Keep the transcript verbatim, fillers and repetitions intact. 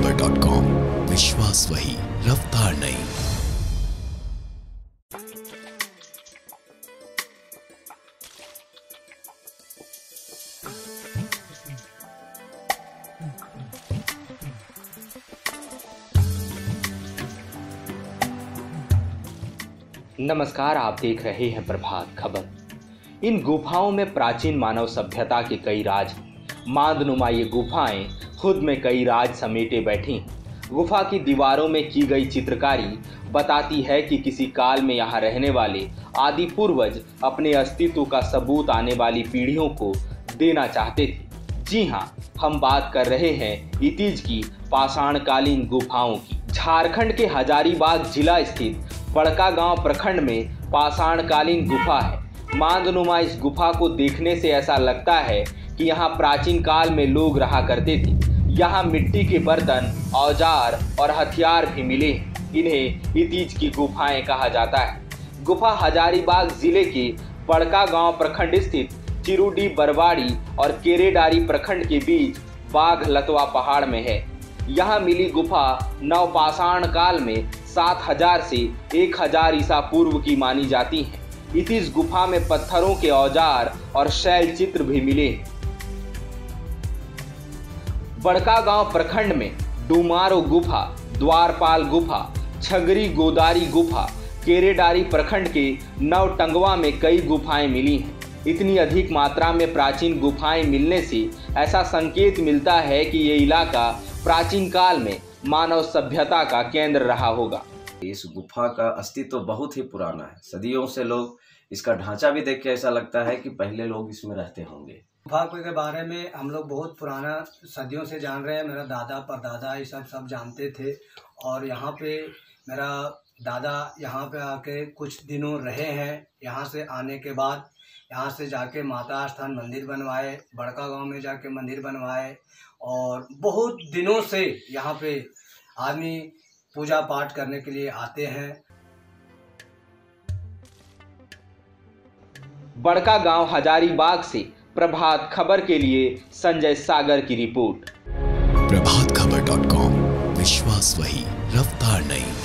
खबर dot com, विश्वास वही, रफ्तार नहीं। नमस्कार, आप देख रहे हैं प्रभात खबर। इन गुफाओं में प्राचीन मानव सभ्यता के कई राज हैं। मांदनुमा ये गुफाएं खुद में कई राज समेटे बैठी हैं। गुफा की दीवारों में की गई चित्रकारी बताती है कि किसी काल में यहाँ रहने वाले आदि पूर्वज अपने अस्तित्व का सबूत आने वाली पीढ़ियों को देना चाहते थे। जी हाँ, हम बात कर रहे हैं इतीज की पाषाणकालीन गुफाओं की। झारखंड के हजारीबाग जिला स्थित बड़कागांव प्रखंड में पाषाणकालीन गुफा है। मांदनुमा इस गुफा को देखने से ऐसा लगता है कि यहाँ प्राचीन काल में लोग रहा करते थे। यहाँ मिट्टी के बर्तन, औजार और हथियार भी मिले हैं। इन्हें इतीज की गुफाएं कहा जाता है। गुफा हजारीबाग जिले के बड़कागांव प्रखंड स्थित चिरुडी बरवाड़ी और केरेडारी प्रखंड के बीच बाघ लतवा पहाड़ में है। यहाँ मिली गुफा नवपाषाण काल में सात हजार से एक हजार ईसा पूर्व की मानी जाती है। इस गुफा में पत्थरों के औजार और शैल चित्र भी मिले हैं। बड़कागांव प्रखंड में डुमारो गुफा, द्वारपाल गुफा, छगरी गोदारी गुफा, केरेडारी प्रखंड के नवटंगवा में कई गुफाएं मिली हैं। इतनी अधिक मात्रा में प्राचीन गुफाएं मिलने से ऐसा संकेत मिलता है कि ये इलाका प्राचीन काल में मानव सभ्यता का केंद्र रहा होगा। इस गुफा का अस्तित्व तो बहुत ही पुराना है। सदियों से लोग इसका ढांचा भी देख के ऐसा लगता है कि पहले लोग इसमें रहते होंगे। गुफा के बारे में हम लोग बहुत पुराना सदियों से जान रहे हैं। मेरा दादा परदादा ये सब सब जानते थे। और यहाँ पे मेरा दादा यहाँ पे आके कुछ दिनों रहे हैं। यहाँ से आने के बाद यहाँ से जाके माता स्थान मंदिर बनवाए, बड़कागांव में जाके मंदिर बनवाए और बहुत दिनों से यहाँ पे आदमी पूजा पाठ करने के लिए आते हैं। बड़कागांव हजारीबाग से प्रभात खबर के लिए संजय सागर की report. Prabhat Khabar dot com, विश्वास वही, रफ्तार नहीं।